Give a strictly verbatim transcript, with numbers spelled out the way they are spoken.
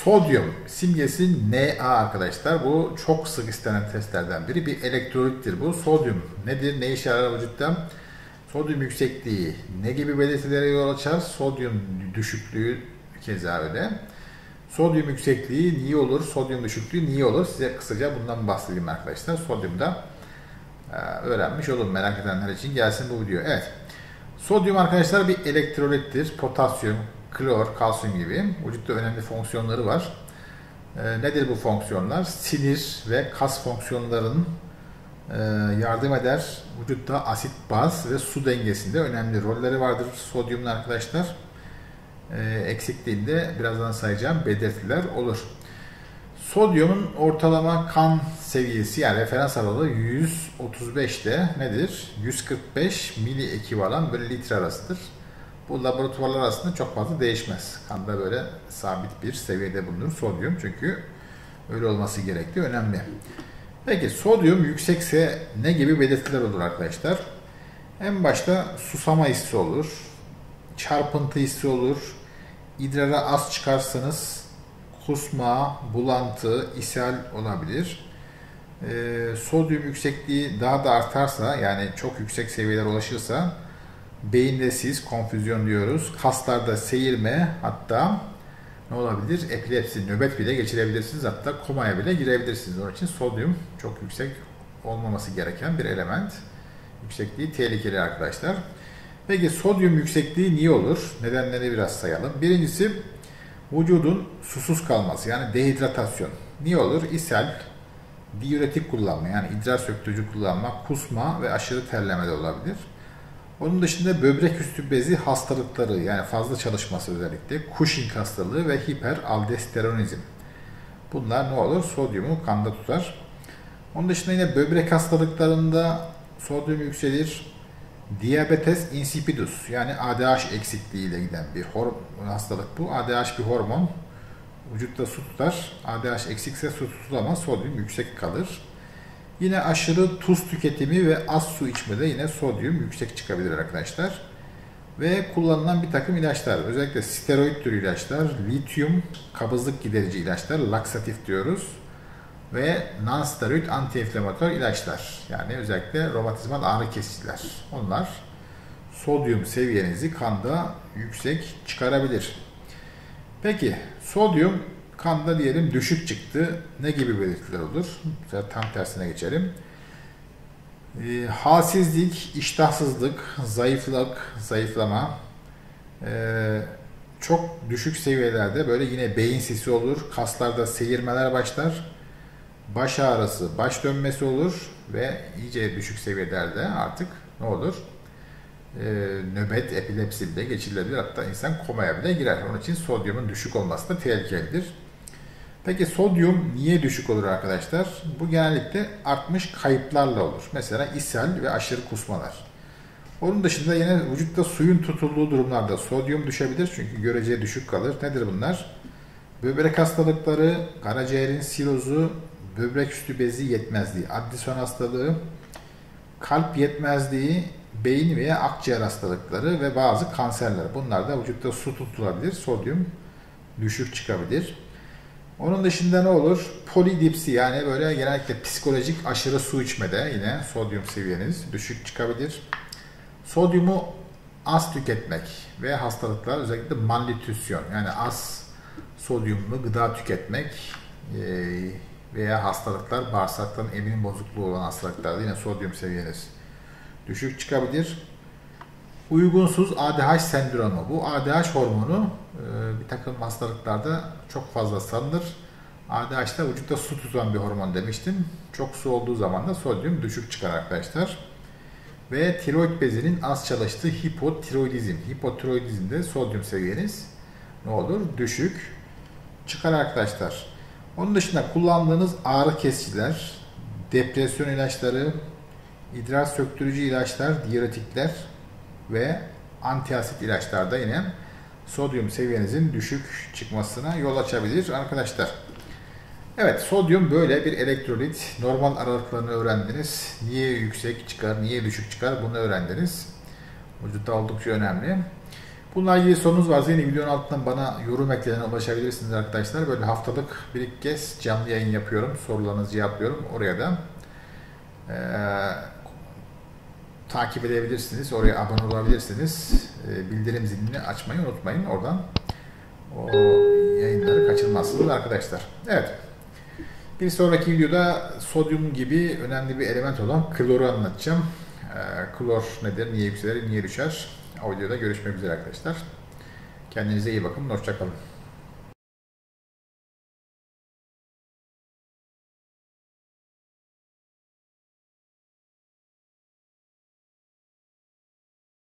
Sodyum simgesi Na arkadaşlar. Bu çok sık istenen testlerden biri. Bir elektrolittir bu. Sodyum nedir? Ne işe yarar vücutta? Sodyum yüksekliği ne gibi belirtilere yol açar? Sodyum düşüklüğü keza öyle. Sodyum yüksekliği niye olur? Sodyum düşüklüğü niye olur? Size kısaca bundan bahsedeyim arkadaşlar. Sodyumda öğrenmiş olun, merak edenler için gelsin bu video. Evet. Sodyum arkadaşlar bir elektrolittir. Potasyum, klor, kalsiyum gibi vücutta önemli fonksiyonları var. E, nedir bu fonksiyonlar? Sinir ve kas fonksiyonlarının e, yardım eder. Vücutta asit, baz ve su dengesinde önemli rolleri vardır sodyumun arkadaşlar. E, eksikliğinde birazdan sayacağım belirtiler olur. Sodyumun ortalama kan seviyesi, yani referans aralığı yüz otuz beşte nedir? yüz kırk beş mili ekvivalent bölü litre arasıdır. Bu laboratuvarlar arasında çok fazla değişmez. Kanda böyle sabit bir seviyede bulunur sodyum, çünkü öyle olması gerektiği önemli. Peki sodyum yüksekse ne gibi belirtiler olur arkadaşlar? En başta susama hissi olur, çarpıntı hissi olur, idrara az çıkarsanız kusma, bulantı, ishal olabilir. Ee, sodyum yüksekliği daha da artarsa, yani çok yüksek seviyeler ulaşırsa beyinde sis, konfüzyon diyoruz. Kaslarda seyirme, hatta ne olabilir? Epilepsi, nöbet bile geçirebilirsiniz. Hatta komaya bile girebilirsiniz. Onun için sodyum çok yüksek olmaması gereken bir element. Yüksekliği tehlikeli arkadaşlar. Peki sodyum yüksekliği niye olur? Nedenlerini biraz sayalım. Birincisi vücudun susuz kalması, yani dehidratasyon. Niye olur? İshal, diüretik kullanma, yani idrar söktürücü kullanma, kusma ve aşırı terleme de olabilir. Onun dışında böbrek üstü bezi hastalıkları, yani fazla çalışması özellikle, Cushing hastalığı ve hiperaldosteronizm. Bunlar ne olur? Sodyumu kanda tutar. Onun dışında yine böbrek hastalıklarında sodyum yükselir. Diabetes insipidus, yani A D H eksikliği ile giden bir hastalık bu. A D H bir hormon. Vücutta su tutar. A D H eksikse su tutulamaz. Sodyum yüksek kalır. Yine aşırı tuz tüketimi ve az su içmede yine sodyum yüksek çıkabilir arkadaşlar. Ve kullanılan bir takım ilaçlar, özellikle steroid türü ilaçlar, lityum kabızlık giderici ilaçlar, laksatif diyoruz. Ve non-steroid anti-inflamatuar ilaçlar, yani özellikle romatizmal ağrı kesiciler. Onlar sodyum seviyenizi kanda yüksek çıkarabilir. Peki sodyum kanda diyelim düşük çıktı. Ne gibi belirtiler olur? Tam tersine geçelim. E, halsizlik, iştahsızlık, zayıflık, zayıflama, e, çok düşük seviyelerde böyle yine beyin sisi olur. Kaslarda seyirmeler başlar. Baş ağrısı, baş dönmesi olur ve iyice düşük seviyelerde artık ne olur? Ee, nöbet, epilepsi bile geçirilebilir. Hatta insan komaya bile girer. Onun için sodyumun düşük olması da tehlikelidir. Peki sodyum niye düşük olur arkadaşlar? Bu genellikle artmış kayıplarla olur. Mesela ishal ve aşırı kusmalar. Onun dışında yine vücutta suyun tutulduğu durumlarda sodyum düşebilir. Çünkü göreceli düşük kalır. Nedir bunlar? Böbrek hastalıkları, karaciğerin sirozu, böbrek üstü bezi yetmezliği, Addison hastalığı, kalp yetmezliği, beyin veya akciğer hastalıkları ve bazı kanserler. Bunlar da vücutta su tutulabilir, sodyum düşük çıkabilir. Onun dışında ne olur? Polidipsi, yani böyle genellikle psikolojik aşırı su içmede yine sodyum seviyeniz düşük çıkabilir. Sodyumu az tüketmek ve hastalıklar, özellikle malnütrisyon, yani az sodyumlu gıda tüketmek veya hastalıklar, bağırsakların emilim bozukluğu olan hastalıklarda yine sodyum seviyeniz düşük çıkabilir. Uygunsuz A D H sendromu. Bu A D H hormonu bir takım hastalıklarda çok fazla salınır. A D H'da vücutta su tutan bir hormon demiştim. Çok su olduğu zaman da sodyum düşük çıkar arkadaşlar. Ve tiroid bezinin az çalıştığı hipotiroidizm. Hipotiroidizmde sodyum seviyeniz ne olur? Düşük çıkar arkadaşlar. Onun dışında kullandığınız ağrı kesiciler, depresyon ilaçları, idrar söktürücü ilaçlar, diüretikler ve antiasit ilaçlarda yine sodyum seviyenizin düşük çıkmasına yol açabilir arkadaşlar. Evet, sodyum böyle bir elektrolit. Normal aralıklarını öğrendiniz. Niye yüksek çıkar, niye düşük çıkar bunu öğrendiniz. Vücutta oldukça önemli. Bununla ilgili sorunuz varsa yine videonun altından bana yorum eklerine ulaşabilirsiniz arkadaşlar. Böyle haftalık bir iki kez canlı yayın yapıyorum. Sorularınızı cevaplıyorum. Oraya da e, takip edebilirsiniz. Oraya abone olabilirsiniz. E, bildirim zilini açmayı unutmayın. Oradan o yayınları kaçırmazsınız arkadaşlar. Evet. Bir sonraki videoda sodyum gibi önemli bir element olan kloru anlatacağım. E, klor nedir, niye yükselir, niye düşer? O videoda görüşmek üzere arkadaşlar. Kendinize iyi bakın. Hoşça kalın.